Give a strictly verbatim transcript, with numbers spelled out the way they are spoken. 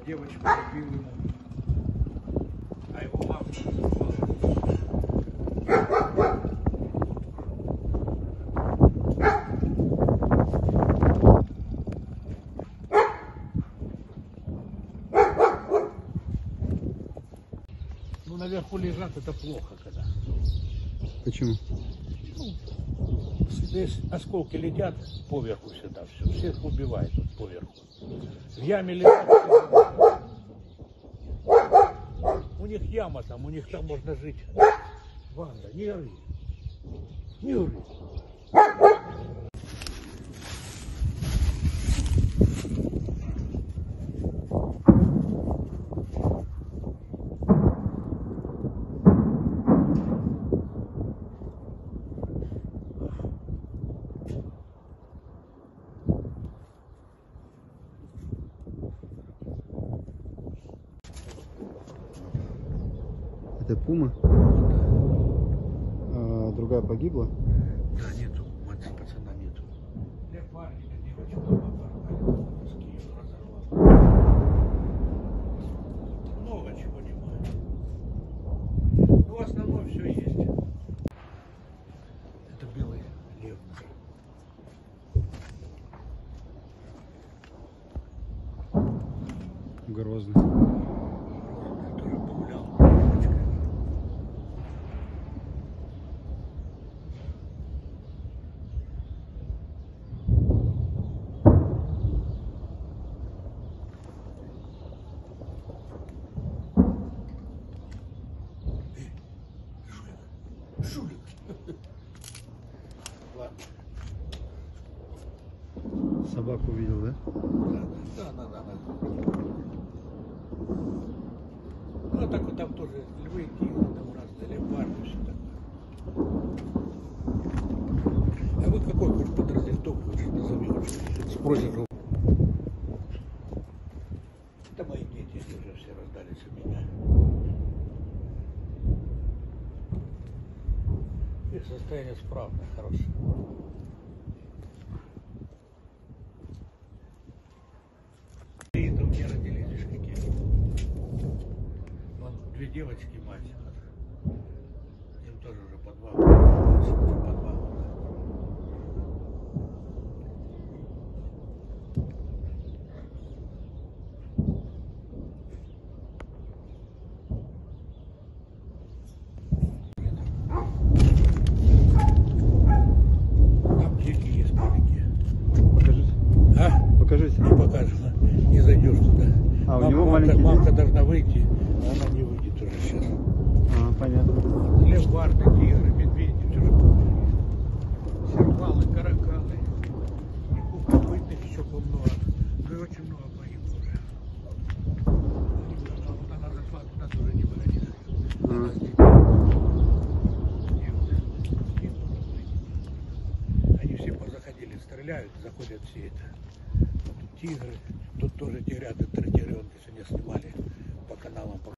девочка купила ему, а его мама называла. Ну, наверху лежат, это плохо, когда. Почему? Ну, здесь осколки летят поверху сюда, все, всех убивает вот поверху. В яме лежат. У них яма там, у них там можно жить. Ванда, не ори. Не ори. Это пума? А другая погибла? Да, нету, мать пацана нету. Для парня, девочка, порвали, носки разорвал. Много чего не знаю. Ну, основное все есть. Это белый лев. Грозный. Я тоже погулял. Девочка. Жулик. Ладно. Собаку видел, да? Да, да, да, да. Ну, так вот там тоже львы, тигры, там разные леопарды, все такое. А вот какой хоть подразделток хочешь назови, вот, спросишь. Это мои дети, они уже все раздались у меня. Их состояние справное, хорошее. И это у меня родились, видишь, какие. Вон две девочки, мальчик. Им тоже уже по два года. Уже по два года. Там дети есть маленькие. Покажите. А? Покажите. Не покажешь, не зайдешь туда. А, у Мам- него мамка, маленький мамка должна выйти, а она не выйдет уже сейчас. А, понятно. Леопарды, тигры, медведи, все же есть. Сервалы, каракалы. И кукловых еще помного. Да очень много погибло уже. А вот она зашла туда, тоже не выгонит. Она с детьми. И вот, и вот, они все позаходили, стреляют, заходят все это. Вот тут тигры, тут тоже тигрята, тигренки сегодня снимали по каналам.